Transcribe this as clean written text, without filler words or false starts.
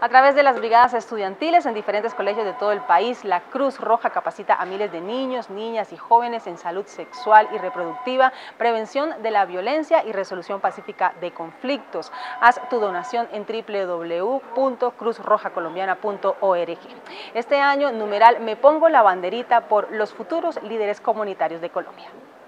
A través de las brigadas estudiantiles en diferentes colegios de todo el país, la Cruz Roja capacita a miles de niños, niñas y jóvenes en salud sexual y reproductiva, prevención de la violencia y resolución pacífica de conflictos. Haz tu donación en www.cruzrojacolombiana.org. Este año, numeral Me Pongo la Banderita por los futuros líderes comunitarios de Colombia.